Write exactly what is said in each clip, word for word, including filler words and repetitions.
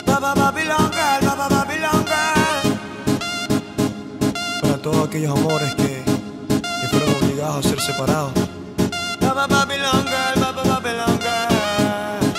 Baba Babylon Girl, Baba Babylon Girl. Para todos aquellos amores que, que fueron obligados a ser separados. Baba Babylon Girl, Baba Babylon Girl.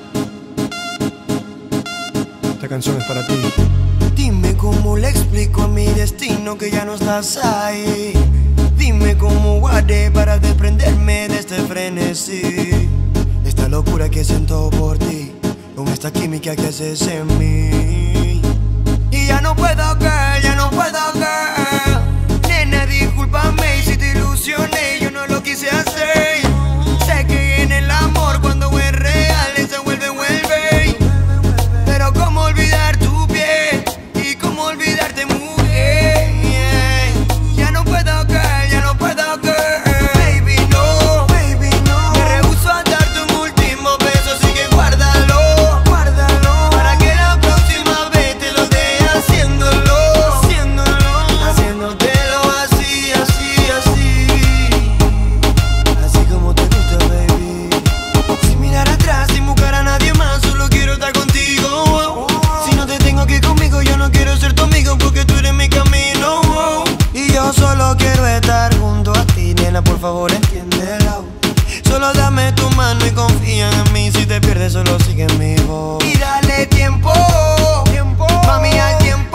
Esta canción es para ti. Dime cómo le explico a mi destino que ya no estás ahí. Dime cómo haré para desprenderme de este frenesí. Esta locura que siento por ti, con esta química que haces en mí. Y ya no puedo, girl, ya no puedo, girl. Nena, discúlpame si te ilusioné, yo no lo quise hacer. Sé que en el amor cuando es real se vuelve, vuelve. Pero cómo olvidar tu piel y cómo olvidarte, mujer. Ya no puedo, girl, ya no puedo, girl. Baby, no, baby, no. Me rehúso a darte un último beso, así que guárdalo, guárdalo. Para que la próxima vez te lo dé haciéndolo, haciéndolo, haciéndotelo así, así, así. Así como te gusta, baby. Sin mirar atrás, sin buscar a nadie más, solo quiero estar contigo. Si no te tengo aquí conmigo, yo no quiero ser tu amigo porque tú eres mi camino. Y yo solo quiero estar junto a ti, nena, por favor entiéndelo. Solo dame tu mano y confía en mí. Si te pierdes, solo sigue mi voz. Y dale tiempo, tiempo, mami, al tiempo.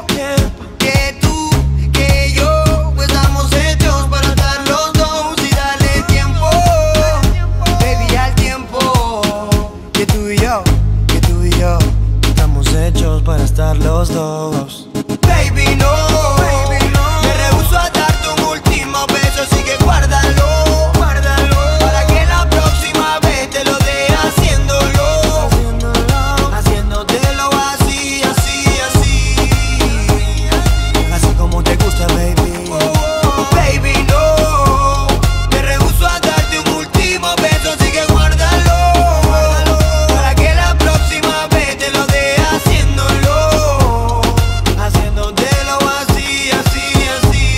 Que tú, que yo, pues estamos hechos para estar los dos. Y dale tiempo, baby, al tiempo. Que tú y yo, que tú y yo, estamos hechos para estar los dos. Baby, no, baby, no. Me rehúso a darte un último beso, así que guárdalo, guárdalo. Para que la próxima vez te lo dé haciéndolo, haciéndolo, haciéndotelo así, así, así. Así como te gusta, baby. Baby, no. Me rehúso a darte un último beso, así que guárdalo, guárdalo. Para que la próxima vez te lo dé haciéndolo, haciéndotelo así, así,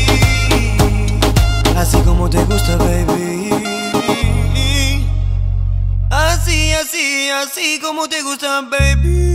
así. Así como te gusta, baby. Así, así, así como te gusta, baby.